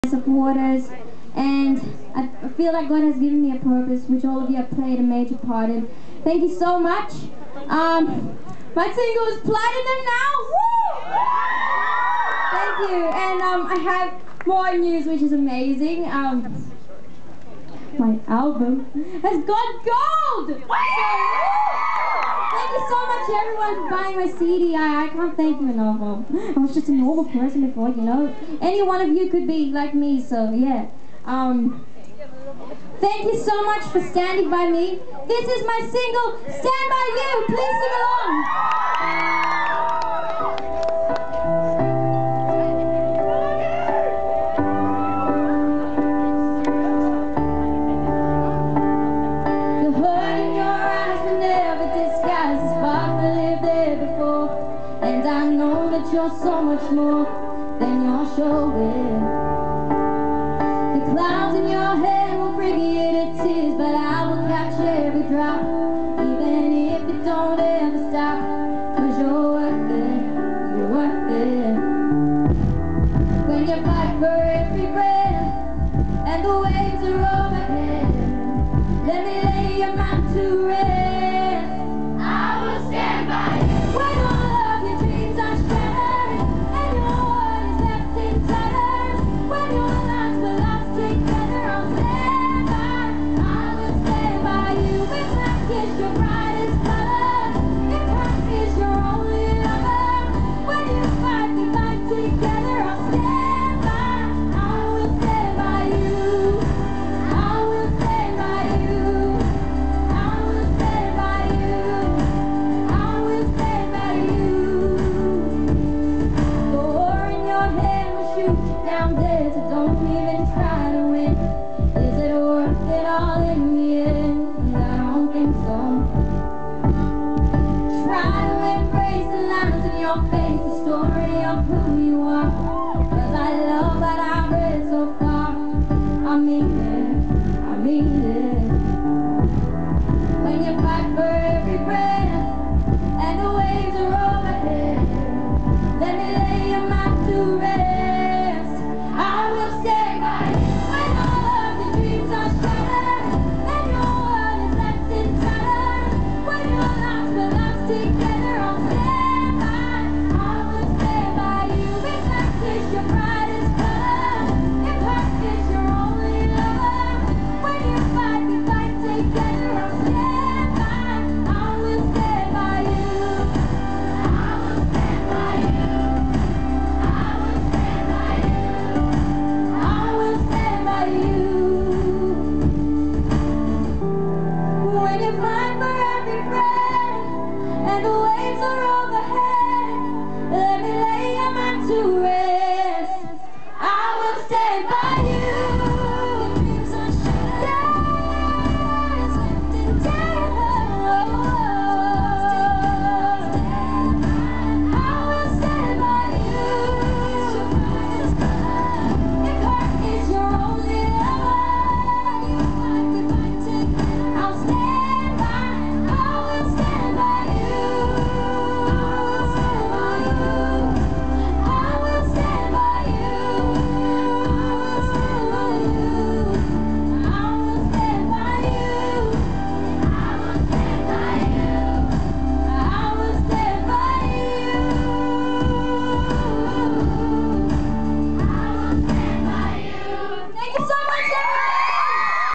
supporters, and I feel like God has given me a purpose, which all of you have played a major part in. Thank you so much. My single is platinum now. Woo! Thank you. And I have more news, which is amazing. My album has got gold. Thank you so much, everyone, for buying my CD. I can't thank you enough. I was just a normal person before, you know. Any one of you could be like me, so yeah. Thank you so much for standing by me. This is my single, Stand By You. Please sing along. And I know that you're so much more than you're showing. The clouds in your head will bring you to tears, but I will catch every drop, even if it don't ever stop. 'Cause you're worth it, you're worth it. When you fight for every breath, and the waves are overhead, let me lay your mind to rest. I will stand by you. When all of your dreams are shattered, and your heart is left in tatters, when your lives were lost together, I'll stand by. I will stand by you. If black is your brightest color, if black is your only lover, when you fight, we fight together, I'll stand by. I will stand by you. I will stand by you. I will stand by you. I will stand by you. The war in your head will shoot you down dead, so don't even try to win. Is it worth it all in the end? I don't think so. Try to embrace the lines in your face, the story of who you are. 'Cause I love what I've read so far. I mean it, I mean it. When you fight for every breath, and the waves are overhead, let me lay your mind to rest. I will stand by you. When all of your dreams are shattered, and your heart is left in tatters, when your lives were lost together, I'll stand by. I will stand by you. If black is your brightest color, if black is your only lover, when you fight, we fight together, I'll stand by. I will stand by you. I will stand by you. I will stand by you. I will stand by you. When you fight for every breath, and the waves are overhead, let me lay your mind to rest. I will stand by you. Dreams are shattered, left in tatters. I will stand by you. If heart is your only lover, I'll stand by. I will stand by you. I will stand by you. I will stand by you. I will stand by you. I will stand by you. I will stand by you. Thank you so much.